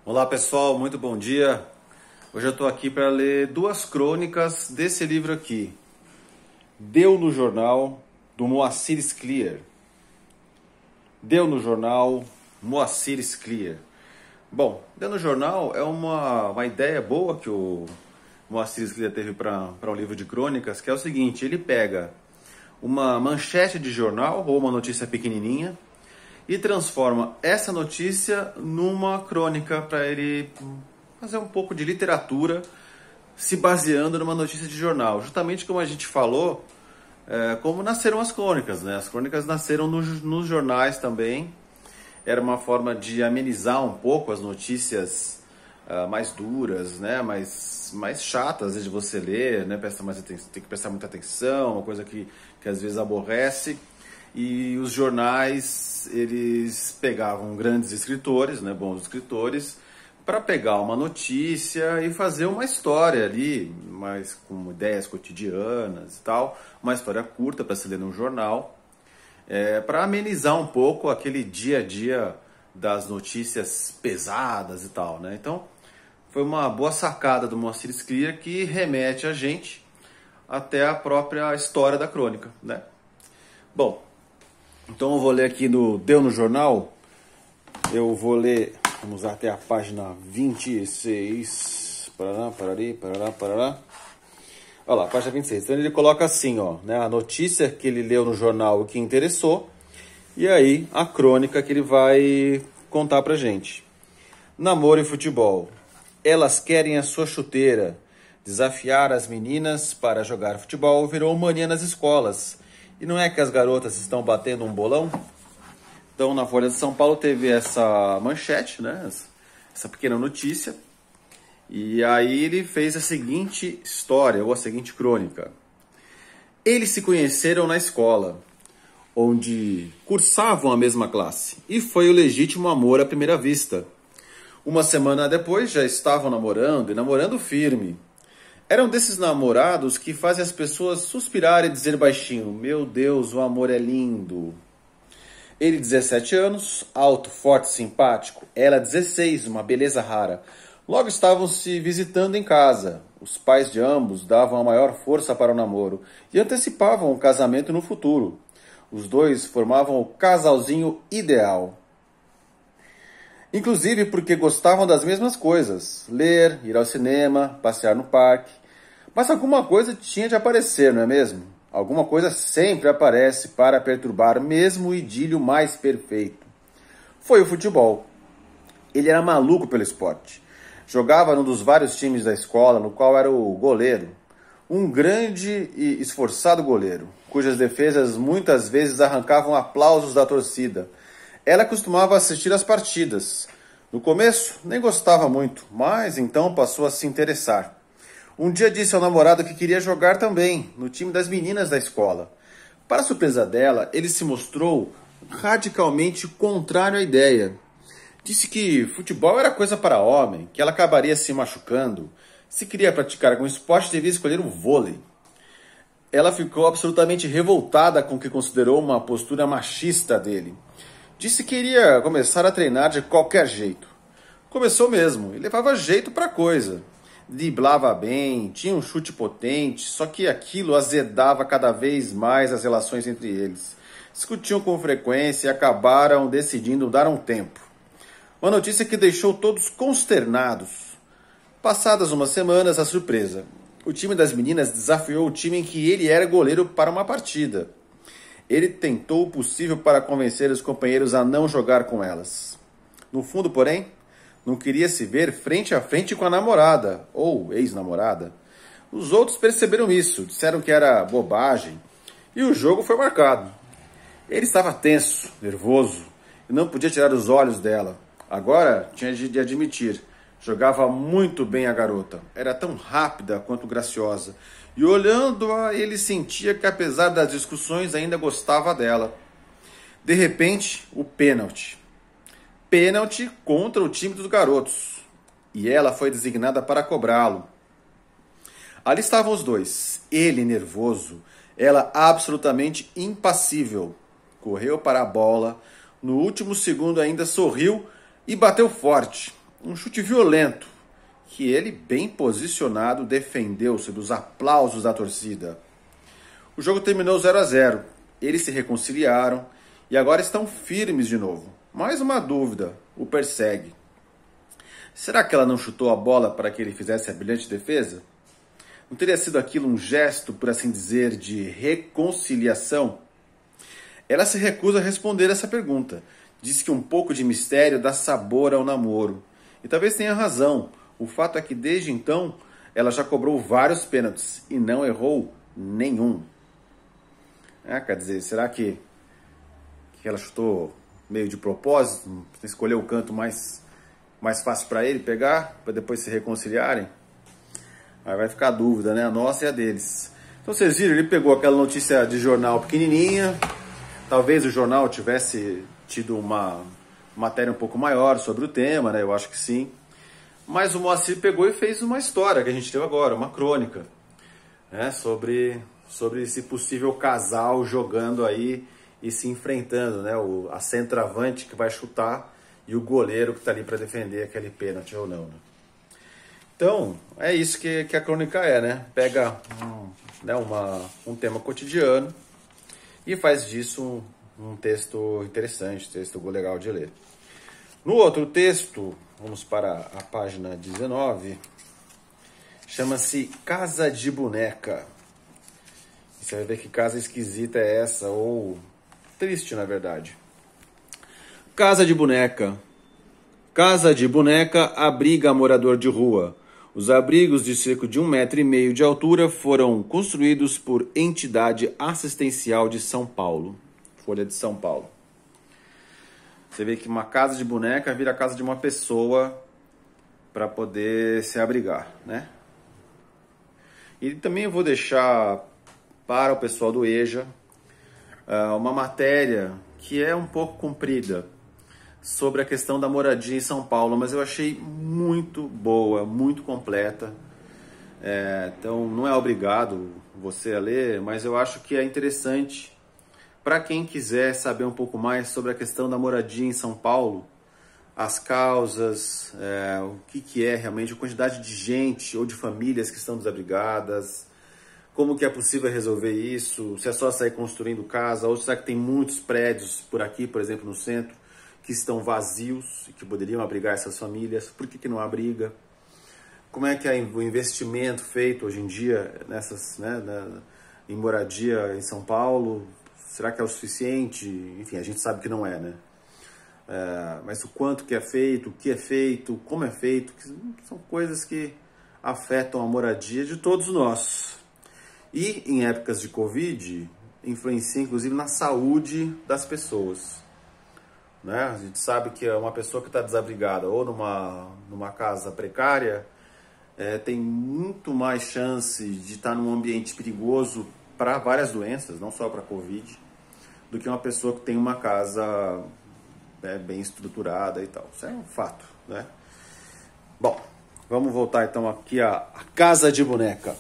Olá pessoal, muito bom dia. Hoje eu estou aqui para ler duas crônicas desse livro aqui. Deu no Jornal, do Moacir Scliar. Deu no Jornal, Moacir Scliar. Bom, Deu no Jornal é uma ideia boa que o Moacir Scliar teve para um livro de crônicas, que é o seguinte: ele pega uma manchete de jornal ou uma notícia pequenininha e transforma essa notícia numa crônica para ele fazer um pouco de literatura se baseando numa notícia de jornal. Justamente como a gente falou, como nasceram as crônicas, né? As crônicas nasceram nos jornais também. Era uma forma de amenizar um pouco as notícias mais duras, né? mais chatas às vezes, de você ler, né? Tem que prestar muita atenção, uma coisa que às vezes aborrece. E os jornais, eles pegavam grandes escritores, né, bons escritores, para pegar uma notícia e fazer uma história ali, mas com ideias cotidianas e tal, uma história curta para se ler num jornal, para amenizar um pouco aquele dia a dia das notícias pesadas e tal, né? Então, foi uma boa sacada do Moacir Scliar que remete a gente até a própria história da crônica, né? Bom, então eu vou ler aqui no Deu no Jornal. Eu vou ler, vamos até a página 26. Parará. Olha lá, página 26. Então ele coloca assim, ó, né, a notícia que ele leu no jornal, o que interessou, e aí a crônica que ele vai contar pra gente. Namoro e futebol. Elas querem a sua chuteira. Desafiar as meninas para jogar futebol virou mania nas escolas. E não é que as garotas estão batendo um bolão? Então, na Folha de São Paulo teve essa manchete, né? Essa pequena notícia. E aí ele fez a seguinte história, ou a seguinte crônica. Eles se conheceram na escola, onde cursavam a mesma classe. E foi o legítimo amor à primeira vista. Uma semana depois já estavam namorando, e namorando firme. Eram desses namorados que fazem as pessoas suspirar e dizer baixinho: meu Deus, o amor é lindo. Ele 17 anos, alto, forte, simpático. Ela 16, uma beleza rara. Logo estavam se visitando em casa. Os pais de ambos davam a maior força para o namoro e antecipavam o casamento no futuro. Os dois formavam o casalzinho ideal. Inclusive porque gostavam das mesmas coisas: ler, ir ao cinema, passear no parque. Mas alguma coisa tinha de aparecer, não é mesmo? Alguma coisa sempre aparece para perturbar mesmo o idílio mais perfeito. Foi o futebol. Ele era maluco pelo esporte. Jogava num dos vários times da escola, no qual era o goleiro. Um grande e esforçado goleiro, cujas defesas muitas vezes arrancavam aplausos da torcida. Ela costumava assistir às partidas. No começo, nem gostava muito, mas então passou a se interessar. Um dia disse ao namorado que queria jogar também, no time das meninas da escola. Para surpresa dela, ele se mostrou radicalmente contrário à ideia. Disse que futebol era coisa para homem, que ela acabaria se machucando. Se queria praticar algum esporte, devia escolher o vôlei. Ela ficou absolutamente revoltada com o que considerou uma postura machista dele. Disse que iria começar a treinar de qualquer jeito. Começou mesmo, e levava jeito para a coisa. Driblava bem, tinha um chute potente, só que aquilo azedava cada vez mais as relações entre eles. Discutiam com frequência e acabaram decidindo dar um tempo. Uma notícia que deixou todos consternados. Passadas umas semanas, a surpresa. O time das meninas desafiou o time em que ele era goleiro para uma partida. Ele tentou o possível para convencer os companheiros a não jogar com elas. No fundo, porém, não queria se ver frente a frente com a namorada, ou ex-namorada. Os outros perceberam isso, disseram que era bobagem, e o jogo foi marcado. Ele estava tenso, nervoso, e não podia tirar os olhos dela. Agora tinha de admitir, jogava muito bem a garota. Era tão rápida quanto graciosa. E olhando-a, ele sentia que, apesar das discussões, ainda gostava dela. De repente, o pênalti. Pênalti contra o time dos garotos. E ela foi designada para cobrá-lo. Ali estavam os dois. Ele nervoso, ela absolutamente impassível. Correu para a bola. No último segundo ainda sorriu e bateu forte. um chute violento, que ele, bem posicionado, defendeu sob os aplausos da torcida. O jogo terminou 0-0. Eles se reconciliaram e agora estão firmes de novo. Mais uma dúvida o persegue. Será que ela não chutou a bola para que ele fizesse a brilhante defesa? Não teria sido aquilo um gesto, por assim dizer, de reconciliação? Ela se recusa a responder essa pergunta. Diz que um pouco de mistério dá sabor ao namoro. E talvez tenha razão. O fato é que desde então ela já cobrou vários pênaltis e não errou nenhum. Quer dizer, será que ela chutou meio de propósito? Escolheu o canto mais fácil para ele pegar, para depois se reconciliarem? Aí vai ficar a dúvida, né? A nossa e a deles. Então vocês viram, ele pegou aquela notícia de jornal pequenininha. Talvez o jornal tivesse tido uma matéria um pouco maior sobre o tema, né? Eu acho que sim. Mas o Moacir pegou e fez uma história que a gente teve agora, uma crônica, né? Sobre esse possível casal jogando aí e se enfrentando, né? A centroavante que vai chutar e o goleiro que está ali para defender aquele pênalti ou não, né? Então, é isso que a crônica é, né? Pega um tema cotidiano e faz disso um texto interessante, texto legal de ler. No outro texto, vamos para a página 19, chama-se Casa de Boneca. E você vai ver que casa esquisita é essa, ou triste, na verdade. Casa de Boneca. Casa de Boneca abriga morador de rua. Os abrigos de cerca de 1,5 metro de altura foram construídos por entidade assistencial de São Paulo. Folha de São Paulo. Você vê que uma casa de boneca vira a casa de uma pessoa para poder se abrigar, né? E também eu vou deixar para o pessoal do EJA uma matéria que é um pouco comprida sobre a questão da moradia em São Paulo, mas eu achei muito boa, muito completa. Então não é obrigado você a ler, mas eu acho que é interessante para quem quiser saber um pouco mais sobre a questão da moradia em São Paulo, as causas, o que é realmente a quantidade de gente ou de famílias que estão desabrigadas, como que é possível resolver isso, se é só sair construindo casa, ou será que tem muitos prédios por aqui, por exemplo, no centro, que estão vazios e que poderiam abrigar essas famílias, por que não abriga? Como é que é o investimento feito hoje em dia em moradia em São Paulo? Será que é o suficiente? Enfim, a gente sabe que não é, né? Mas o quanto que é feito, o que é feito, como é feito, são coisas que afetam a moradia de todos nós. E em épocas de Covid, influencia inclusive na saúde das pessoas. Né? A gente sabe que uma pessoa que está desabrigada ou numa casa precária tem muito mais chance de estar num ambiente perigoso para várias doenças, não só para Covid, do que uma pessoa que tem uma casa bem estruturada e tal. Isso é um fato, né? Bom, vamos voltar então aqui à Casa de Boneca.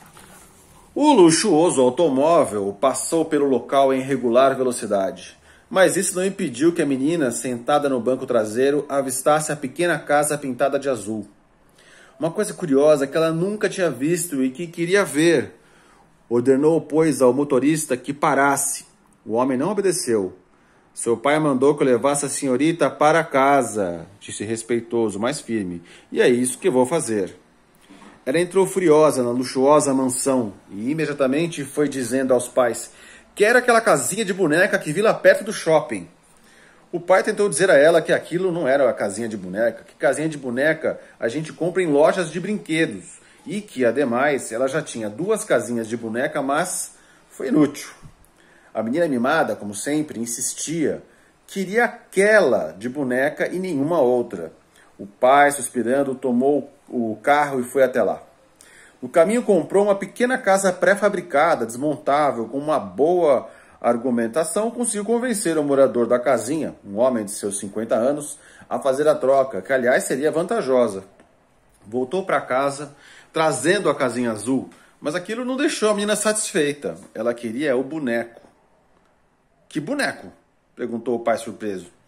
O luxuoso automóvel passou pelo local em regular velocidade, mas isso não impediu que a menina, sentada no banco traseiro, avistasse a pequena casa pintada de azul. Uma coisa curiosa que ela nunca tinha visto e que queria ver. Ordenou, pois, ao motorista que parasse. O homem não obedeceu. Seu pai mandou que eu levasse a senhorita para casa, disse respeitoso, mas firme. E é isso que vou fazer. Ela entrou furiosa na luxuosa mansão e imediatamente foi dizendo aos pais: quero aquela casinha de boneca que vi lá perto do shopping. O pai tentou dizer a ela que aquilo não era a casinha de boneca, que casinha de boneca a gente compra em lojas de brinquedos e que, ademais, ela já tinha 2 casinhas de boneca, mas foi inútil. A menina mimada, como sempre, insistia, queria aquela de boneca e nenhuma outra. O pai, suspirando, tomou o carro e foi até lá. No caminho comprou uma pequena casa pré-fabricada, desmontável, com uma boa argumentação, conseguiu convencer o morador da casinha, um homem de seus 50 anos, a fazer a troca, que aliás seria vantajosa. Voltou para casa, trazendo a casinha azul, mas aquilo não deixou a menina satisfeita. Ela queria o boneco. Que boneco? Perguntou o pai surpreso.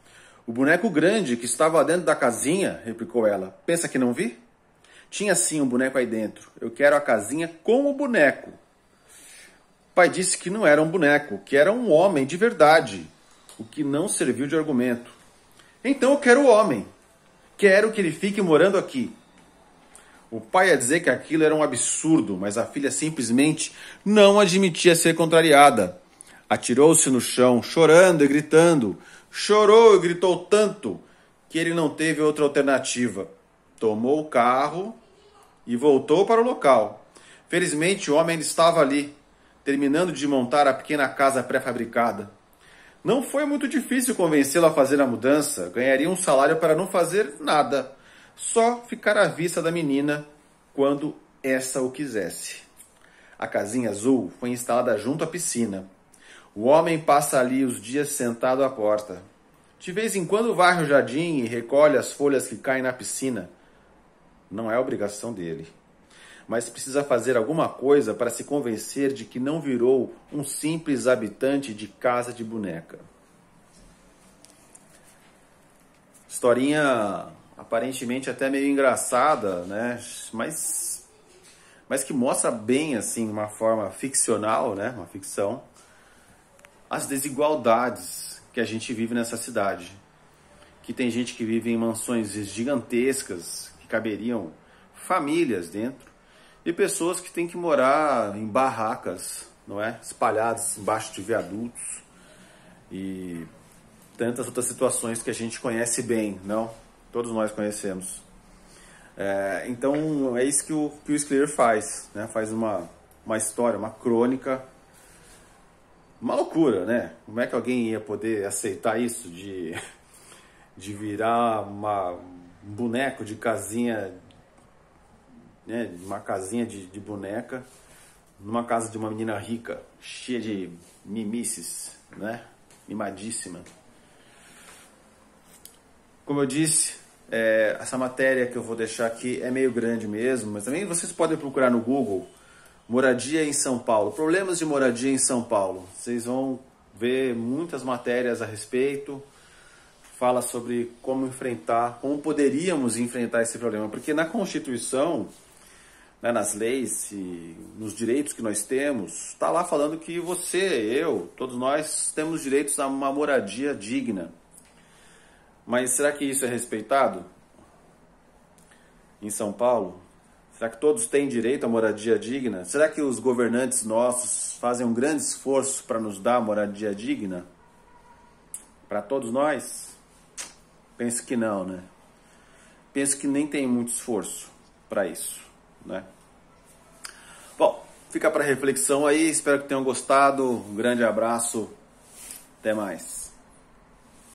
O boneco grande que estava dentro da casinha, replicou ela. Pensa que não vi? Tinha sim um boneco aí dentro. Eu quero a casinha com o boneco. O pai disse que não era um boneco, que era um homem de verdade, o que não serviu de argumento. Então eu quero o homem. Quero que ele fique morando aqui. O pai ia dizer que aquilo era um absurdo, mas a filha simplesmente não admitia ser contrariada. Atirou-se no chão, chorando e gritando. Chorou e gritou tanto que ele não teve outra alternativa. Tomou o carro e voltou para o local. Felizmente, o homem ainda estava ali, terminando de montar a pequena casa pré-fabricada. Não foi muito difícil convencê-lo a fazer a mudança. Ganharia um salário para não fazer nada. Só ficar à vista da menina quando essa o quisesse. A casinha azul foi instalada junto à piscina. O homem passa ali os dias sentado à porta. De vez em quando varre o jardim e recolhe as folhas que caem na piscina. Não é obrigação dele. Mas precisa fazer alguma coisa para se convencer de que não virou um simples habitante de casa de boneca. Historinha aparentemente até meio engraçada, né? Mas que mostra bem, assim, uma forma ficcional, né? Uma ficção, as desigualdades que a gente vive nessa cidade. Que tem gente que vive em mansões gigantescas, que caberiam famílias dentro, e pessoas que têm que morar em barracas, não é? Espalhadas embaixo de viadutos e tantas outras situações que a gente conhece bem, não? Todos nós conhecemos. Então é isso que o Sklear faz, né? Faz uma história, uma crônica, uma loucura, né? Como é que alguém ia poder aceitar isso de virar um boneco de casinha, né, uma casinha de boneca, numa casa de uma menina rica, cheia de mimices, né, mimadíssima. Como eu disse, essa matéria que eu vou deixar aqui é meio grande mesmo, mas também vocês podem procurar no Google, moradia em São Paulo, problemas de moradia em São Paulo. Vocês vão ver muitas matérias a respeito. Fala sobre como poderíamos enfrentar esse problema. Porque na Constituição, né, nas leis e nos direitos que nós temos, está lá falando que você, eu, todos nós temos direitos a uma moradia digna. Mas será que isso é respeitado em São Paulo? Será que todos têm direito à moradia digna? Será que os governantes nossos fazem um grande esforço para nos dar moradia digna? Para todos nós? Penso que não, né? Penso que nem tem muito esforço para isso, né? Bom, fica para reflexão aí. Espero que tenham gostado. Um grande abraço. Até mais.